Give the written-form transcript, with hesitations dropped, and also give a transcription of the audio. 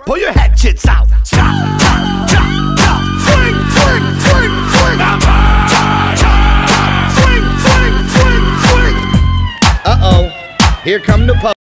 pull your hatchets out. Stop, chop, chop, chop. Swing, swing, swing, swing. Chop, chop, chop. Swing, swing, swing, swing. Uh-oh, here come the